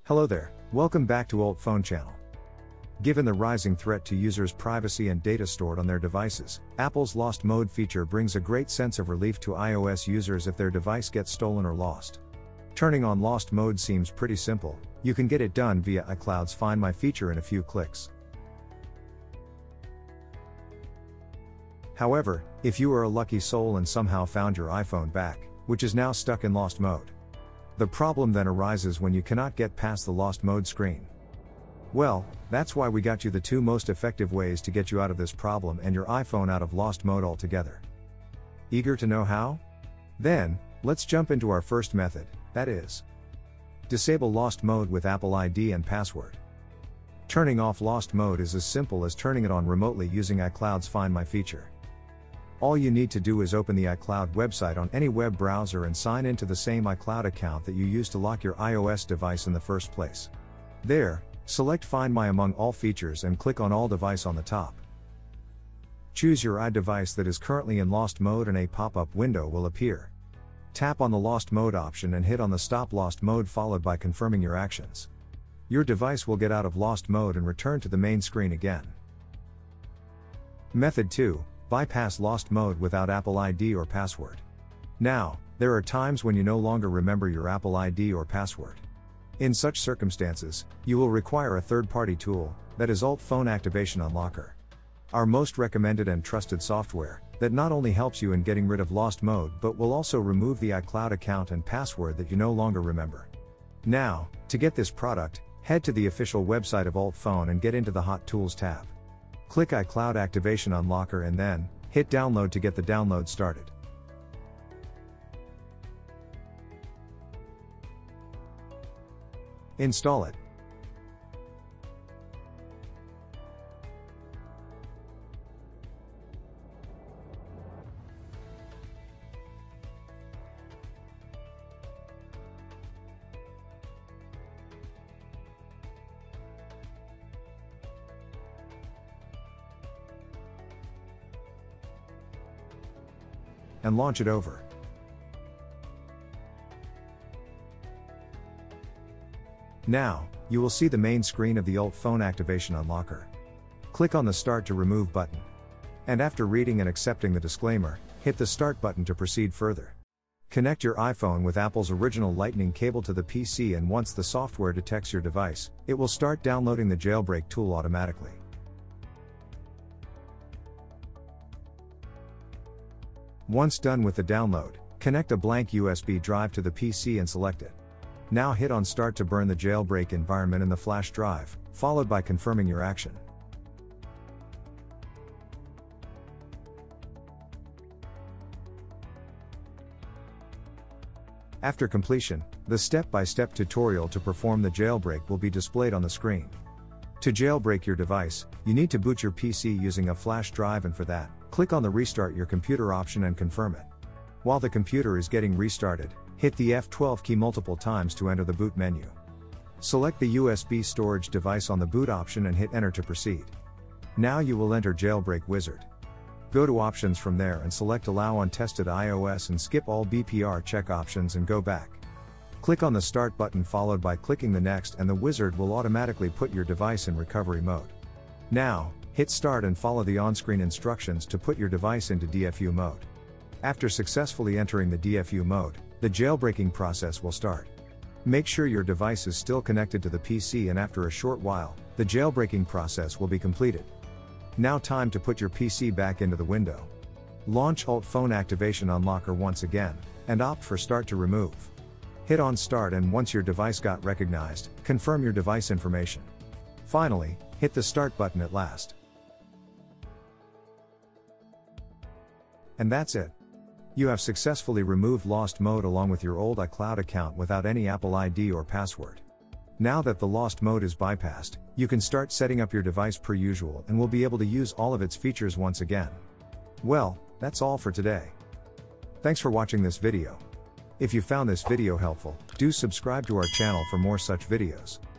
Hello there, welcome back to UltFone channel. Given the rising threat to users' privacy and data stored on their devices, Apple's Lost Mode feature brings a great sense of relief to iOS users if their device gets stolen or lost. Turning on Lost Mode seems pretty simple. You can get it done via iCloud's Find My feature in a few clicks. However, if you are a lucky soul and somehow found your iPhone back, which is now stuck in Lost Mode, the problem then arises when you cannot get past the Lost Mode screen. Well, that's why we got you the two most effective ways to get you out of this problem and your iPhone out of Lost Mode altogether. Eager to know how? Then, let's jump into our first method, that is, disable Lost Mode with Apple ID and password. Turning off Lost Mode is as simple as turning it on remotely using iCloud's Find My feature. All you need to do is open the iCloud website on any web browser and sign into the same iCloud account that you used to lock your iOS device in the first place. There, select Find My among all features and click on All Device on the top. Choose your iDevice that is currently in Lost Mode and a pop-up window will appear. Tap on the Lost Mode option and hit on the Stop Lost Mode followed by confirming your actions. Your device will get out of Lost Mode and return to the main screen again. Method 2. Bypass Lost Mode without Apple ID or password. Now, there are times when you no longer remember your Apple ID or password. In such circumstances, you will require a third-party tool, that is UltFone Activation Unlocker. Our most recommended and trusted software, that not only helps you in getting rid of Lost Mode but will also remove the iCloud account and password that you no longer remember. Now, to get this product, head to the official website of UltFone and get into the Hot Tools tab. Click iCloud Activation Unlocker and then, hit download to get the download started. Install it. And launch it over. Now, you will see the main screen of the UltFone Activation Unlocker. Click on the Start to Remove button. And after reading and accepting the disclaimer, hit the Start button to proceed further. Connect your iPhone with Apple's original Lightning cable to the PC, and once the software detects your device, it will start downloading the jailbreak tool automatically. Once done with the download, connect a blank USB drive to the PC and select it. Now hit on Start to burn the jailbreak environment in the flash drive, followed by confirming your action. After completion, the step-by-step tutorial to perform the jailbreak will be displayed on the screen. To jailbreak your device, you need to boot your PC using a flash drive, and for that, click on the Restart Your Computer option and confirm it. While the computer is getting restarted, hit the F12 key multiple times to enter the boot menu. Select the USB storage device on the boot option and hit Enter to proceed. Now you will enter Jailbreak Wizard. Go to Options from there and select Allow Untested iOS and skip all BPR check options and go back. Click on the Start button followed by clicking the Next, and the wizard will automatically put your device in recovery mode. Now, hit Start and follow the on-screen instructions to put your device into DFU mode. After successfully entering the DFU mode, the jailbreaking process will start. Make sure your device is still connected to the PC, and after a short while, the jailbreaking process will be completed. Now time to put your PC back into the window. Launch UltFone Activation Unlocker once again, and opt for Start to Remove. Hit on Start, and once your device got recognized, confirm your device information. Finally, hit the Start button at last. And that's it. You have successfully removed Lost Mode along with your old iCloud account without any Apple ID or password. Now that the Lost Mode is bypassed, you can start setting up your device per usual and will be able to use all of its features once again. Well, that's all for today. Thanks for watching this video. If you found this video helpful, do subscribe to our channel for more such videos.